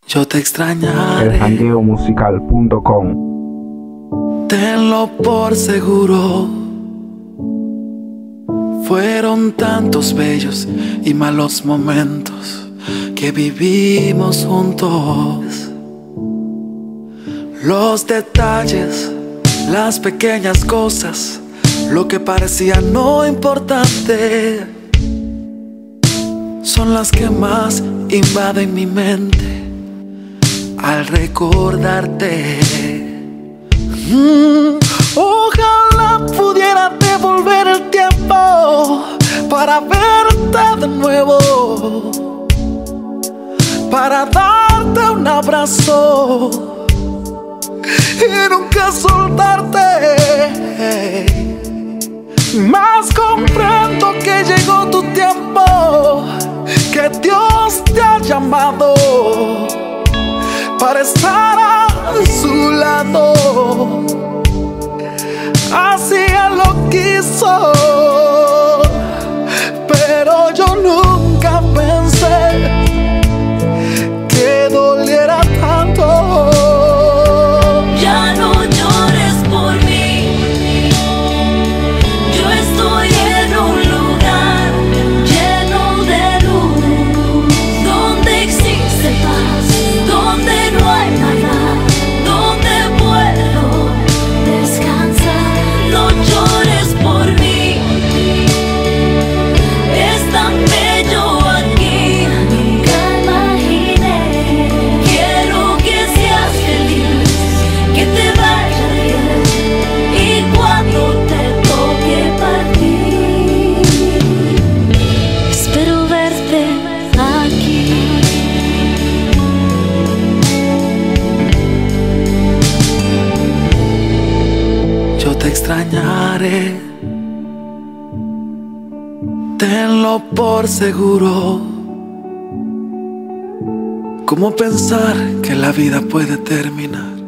Yo te extrañaré, eljangueomusical.com. tenlo por seguro. Fueron tantos bellos y malos momentos que vivimos juntos. Los detalles, las pequeñas cosas, lo que parecía no importante, son las que más invaden mi mente al recordarte. Ojalá pudiera devolver el tiempo para verte de nuevo, para darte un abrazo y nunca soltarte. Mas comprendo que llegó tu tiempo, que Dios te ha llamado para estar a su lado. Así Él lo quiso, pero yo nunca pensé que doliera tanto. Ya no llores por mí, yo estoy en un lugar lleno de luz, donde existe paz, donde no hay maldad, donde puedo descansar. No llores por mí, es tan bello aquí, nunca imaginé. Quiero que seas feliz, que te vaya bien, y cuando te toque partir, espero verte aquí. Yo te extrañaré, tenlo por seguro. ¿Cómo pensar que la vida puede terminar